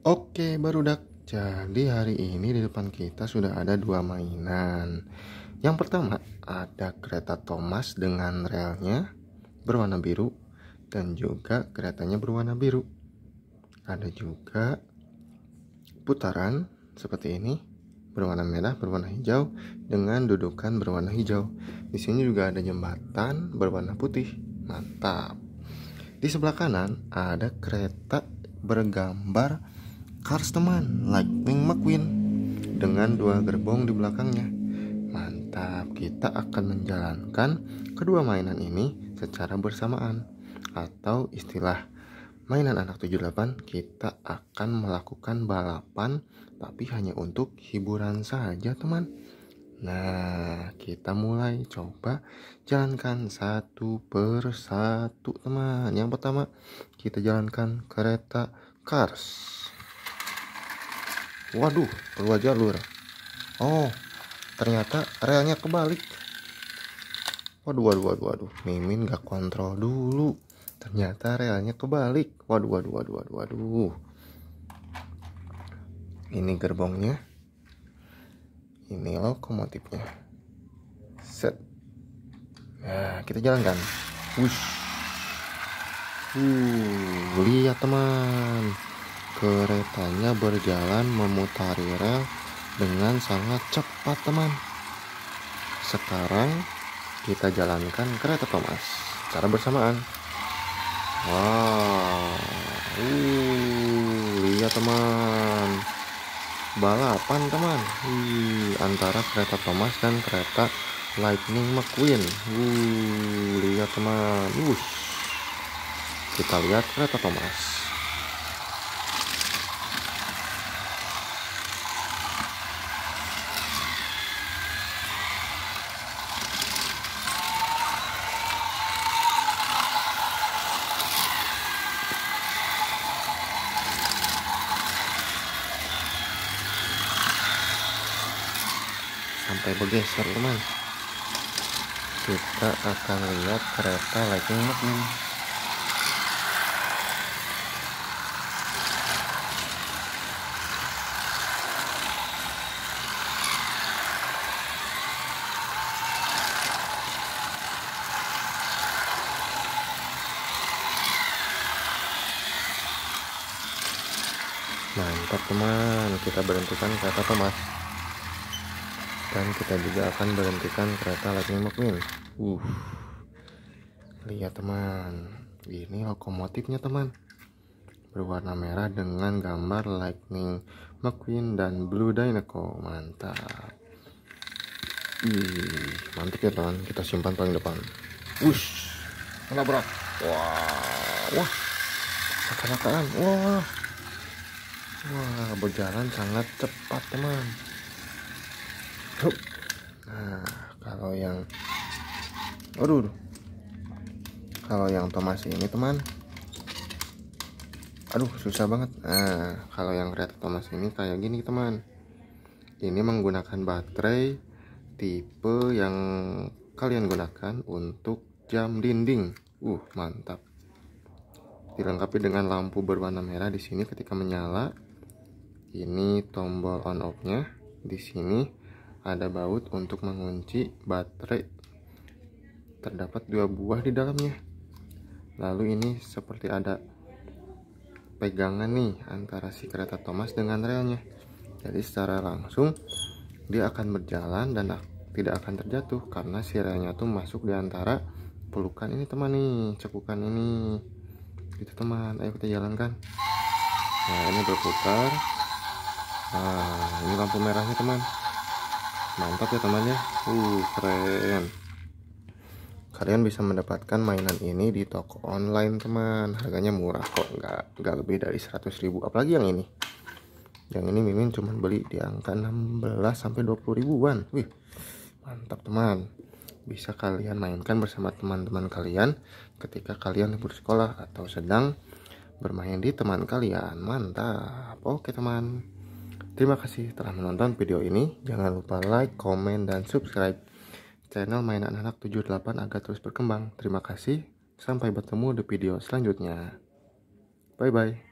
Oke, barudak. Jadi hari ini di depan kita sudah ada dua mainan. Yang pertama ada kereta Thomas dengan relnya berwarna biru dan juga keretanya berwarna biru. Ada juga putaran seperti ini berwarna merah, berwarna hijau dengan dudukan berwarna hijau. Di sini juga ada jembatan berwarna putih. Mantap. Di sebelah kanan ada kereta bergambar Cars teman, Lightning McQueen dengan dua gerbong di belakangnya. Mantap, kita akan menjalankan kedua mainan ini secara bersamaan. Atau istilah mainan anak 78, kita akan melakukan balapan tapi hanya untuk hiburan saja teman. Nah, kita mulai coba jalankan satu persatu teman. Yang pertama, kita jalankan kereta Cars. Waduh, keluar jalur. Oh, ternyata relnya kebalik. Waduh. Mimin gak kontrol dulu. Ternyata relnya kebalik. Waduh. Ini gerbongnya. Ini lokomotifnya. Set. Nah, kita jalankan. Wush. Lihat teman. Keretanya berjalan memutari rel dengan sangat cepat teman. Sekarang kita jalankan kereta Thomas secara bersamaan. Wow, lihat teman, balapan teman, antara kereta Thomas dan kereta Lightning McQueen. Lihat teman, kita lihat kereta Thomas. Sampai bergeser teman. Kita akan lihat kereta Lightning McQueen. Mantap teman, kita berhentikan kereta Thomas. Dan kita juga akan berhentikan kereta Lightning McQueen. Lihat teman, ini lokomotifnya teman, berwarna merah dengan gambar Lightning McQueen dan Blue Dinoco. Mantap. Mantap ya teman, kita simpan paling depan. Menabrak. Wah, kecelakaan. Wah, berjalan sangat cepat teman. Nah, kalau yang Thomas ini teman, susah banget. Nah, kalau yang kereta Thomas ini kayak gini teman. Ini menggunakan baterai tipe yang kalian gunakan untuk jam dinding. Mantap. Dilengkapi dengan lampu berwarna merah di sini ketika menyala. Ini tombol on off-nya. Di sini ada baut untuk mengunci baterai. Terdapat 2 buah di dalamnya. Lalu ini seperti ada pegangan nih antara si kereta Thomas dengan relnya. Jadi secara langsung dia akan berjalan dan tidak akan terjatuh karena si relnya tuh masuk di antara pelukan ini teman nih, cekukan ini. Gitu teman, ayo kita jalankan. Nah, ini berputar. Nah, ini lampu merahnya teman. Mantap ya temannya. Keren. Kalian bisa mendapatkan mainan ini di toko online teman. Harganya murah kok, nggak lebih dari 100.000. Apalagi yang ini. Yang ini Mimin cuma beli di angka 16 sampai 20 ribuan. Mantap teman. Bisa kalian mainkan bersama teman-teman kalian ketika kalian libur sekolah atau sedang bermain di teman kalian. Mantap. Oke teman, terima kasih telah menonton video ini. Jangan lupa like, komen, dan subscribe channel Mainan Anak 78 agar terus berkembang. Terima kasih. Sampai bertemu di video selanjutnya. Bye bye.